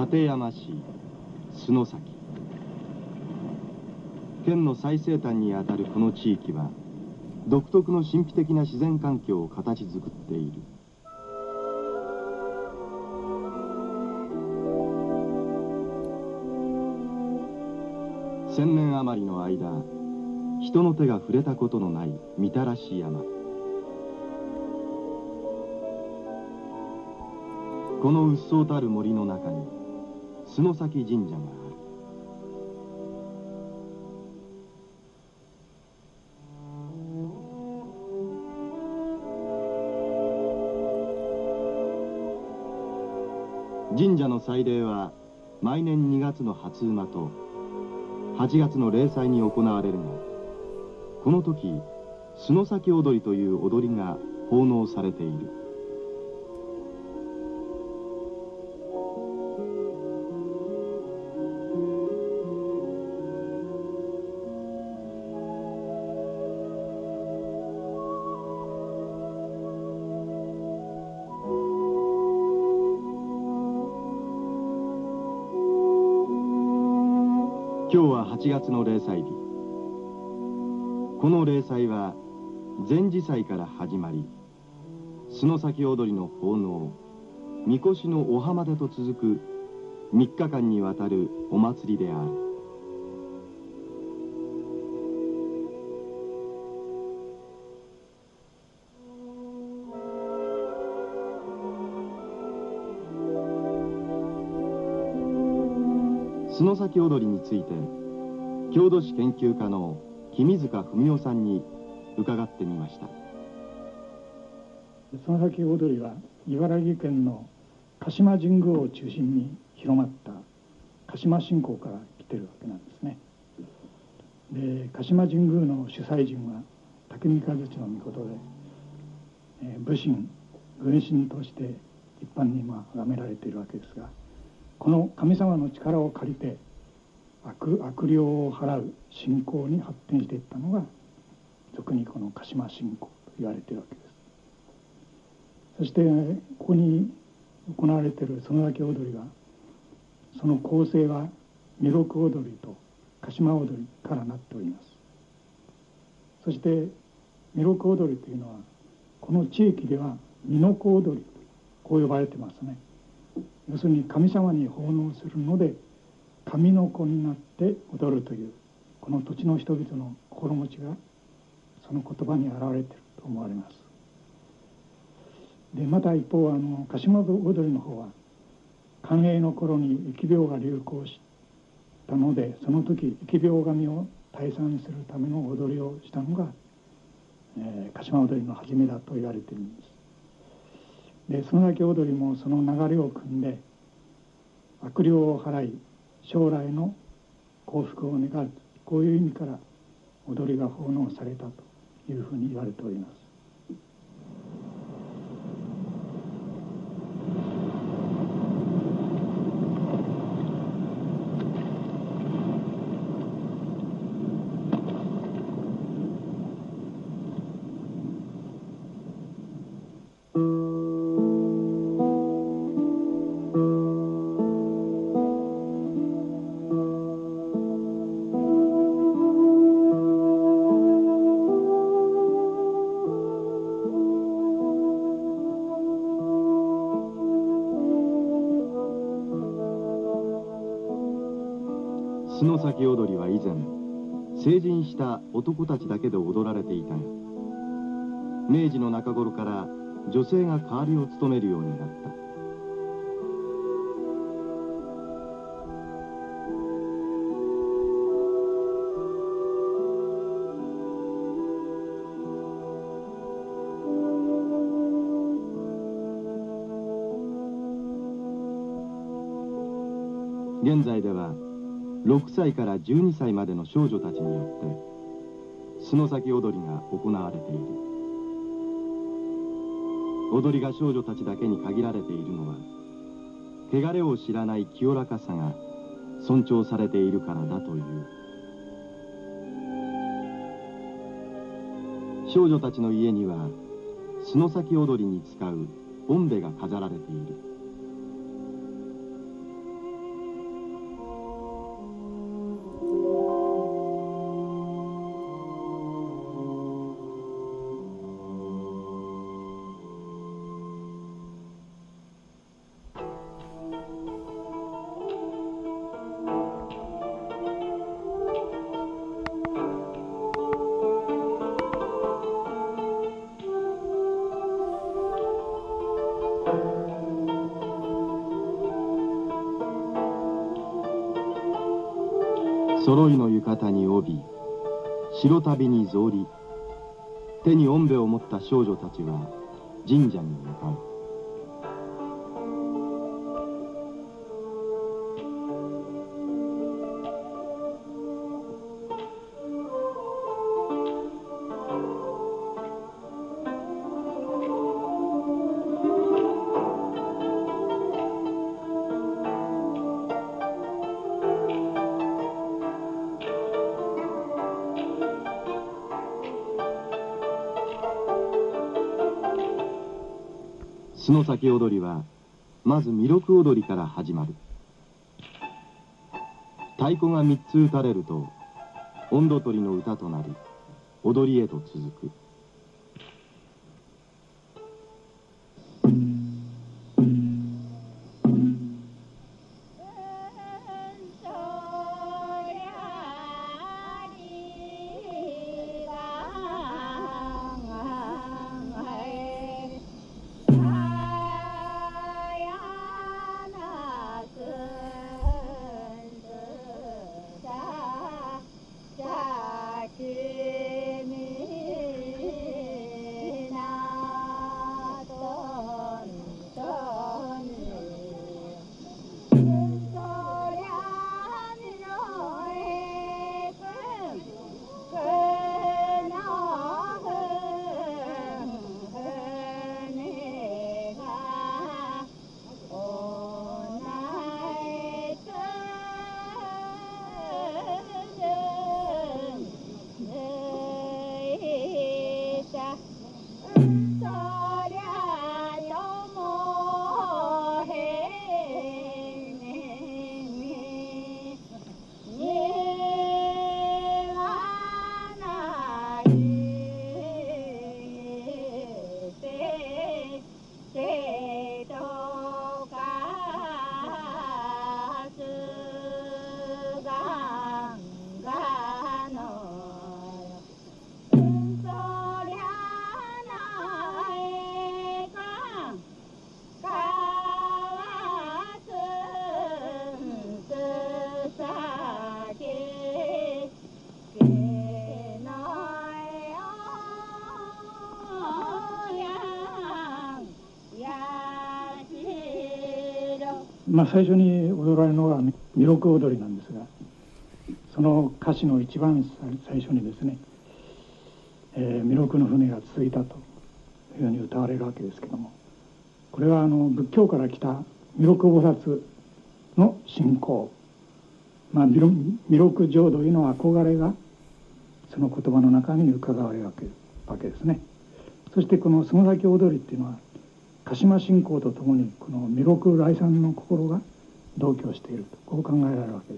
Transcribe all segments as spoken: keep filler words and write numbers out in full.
立山市洲崎。県の最西端にあたるこの地域は独特の神秘的な自然環境を形作っている。千年余りの間、人の手が触れたことのないみたらし山。このうっそうたる森の中に洲崎神社がある。神社の祭礼は毎年にがつの初馬とはちがつの例祭に行われるが、この時洲崎踊りという踊りが奉納されている。今日ははちがつの例祭日。この例祭は前時祭から始まり、洲崎踊りの奉納、みこしのお浜出と続くみっかかんにわたるお祭りである。洲崎踊りについて郷土史研究家の君塚文夫さんに伺ってみました。 洲崎踊りは茨城県の鹿島神宮を中心に広まった鹿島信仰から来てるわけなんですね。で、鹿島神宮の主催人は武見和地の御事で、えー、武神軍神として一般にまあ崇められているわけですが、この神様の力を借りて 悪, 悪霊を払う信仰に発展していったのが俗にこの鹿島信仰と言われているわけです。そしてここに行われている洲崎踊りは、その構成は弥勒踊りと鹿島踊りからなっております。そして弥勒踊りというのはこの地域では弥勒踊り、こう呼ばれてますね。要するに神様に奉納するので神の子になって踊るという、この土地の人々の心持ちがその言葉に表れていると思われます。でまた一方、あの鹿島踊りの方は寛永の頃に疫病が流行したので、その時疫病神を退散するための踊りをしたのが、えー、鹿島踊りの初めだと言われているんです。で洲崎踊りもその流れを組んで悪霊を払い将来の幸福を願う、こういう意味から踊りが奉納されたというふうに言われております。 洲崎踊りは以前成人した男たちだけで踊られていたが、明治の中頃から女性が代わりを務めるようになった。現在ではろくさいからじゅうにさいまでの少女たちによって洲崎踊りが行われている。踊りが少女たちだけに限られているのは、汚れを知らない清らかさが尊重されているからだという。少女たちの家には洲崎踊りに使うおんべが飾られている。 揃いの浴衣に帯、白旅に草履、手におんべを持った少女たちは神社に向かう。角崎踊りはまず弥勒踊りから始まる。太鼓が三つ打たれると音頭取りの歌となり踊りへと続く。 まあ、最初に踊られるのは弥勒踊りなんですが、その歌詞の一番最初にですね、えー、弥勒の船が続いたというふうに歌われるわけですけども、これはあの仏教から来た弥勒菩薩の信仰、まあ、弥勒浄土への憧れがその言葉の中に伺われるわけ、わけですね。そしてこの角崎踊りっていうのは鹿島信仰とともにこの弥勒来参の心が同居していると、こう考えられるわけです。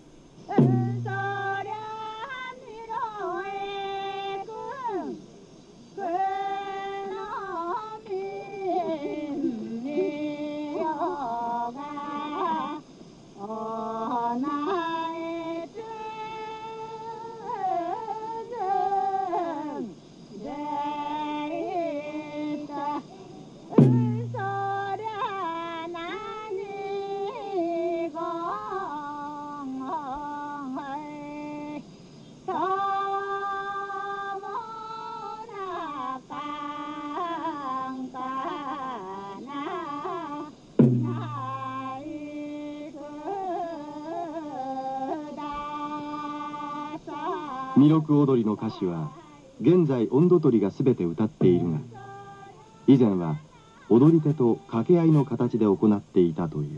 弥勒踊りの歌詞は現在音頭取りが全て歌っているが、以前は踊り手と掛け合いの形で行っていたという。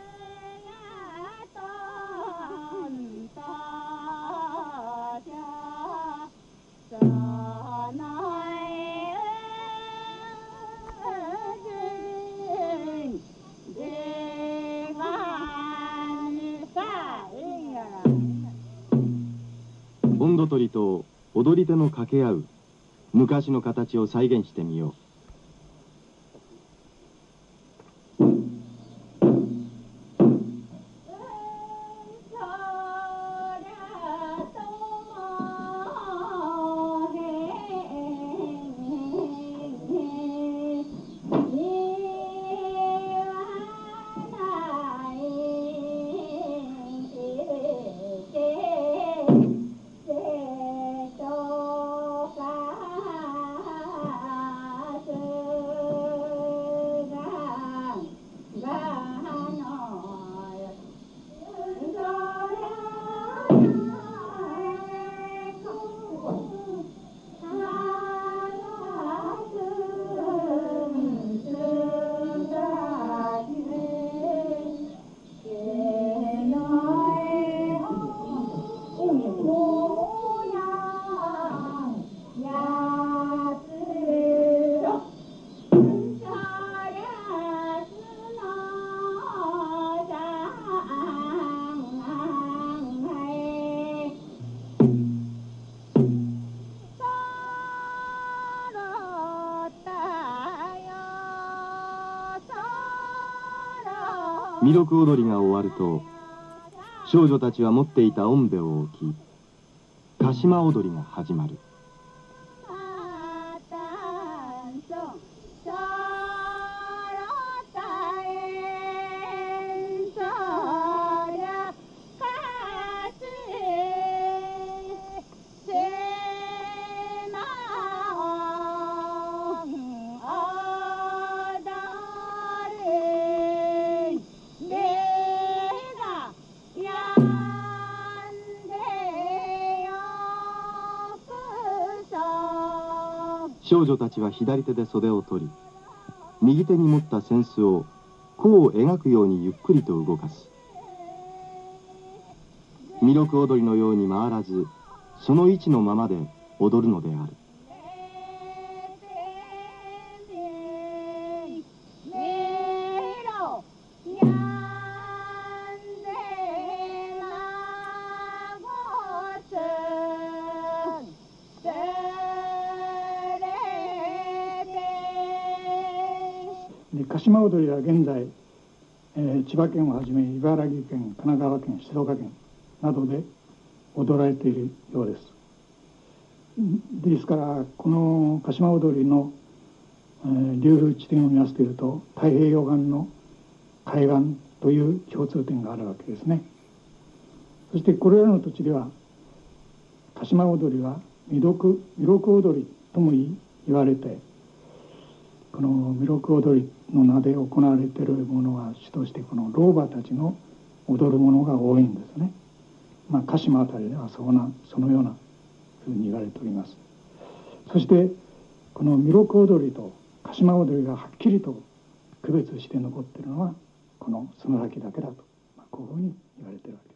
音頭取りと踊り手の掛け合う昔の形を再現してみよう。 弥勒踊りが終わると、少女たちは持っていたおんべを置き、鹿島踊りが始まる。少女たちは左手で袖を取り、右手に持った扇子を弧を描くようにゆっくりと動かす。弥勒踊りのように回らず、その位置のままで踊るのである。 で鹿島踊りは現在、えー、千葉県をはじめ茨城県、神奈川県、静岡県などで踊られているようです。ですからこの鹿島踊りの、えー、流風地点を見ますというと、太平洋岸の海岸という共通点があるわけですね。そしてこれらの土地では鹿島踊りは弥勒弥勒踊りとも言われて、この弥勒踊りの名で行われているものは主としてこの老婆たちの踊るものが多いんですね。まあ鹿島あたりではそなそのようなふうに言われております。そしてこの弥勒踊りと鹿島踊りがはっきりと区別して残っているのはこの洲崎だけだと、まあ、こういうふうに言われているわけです。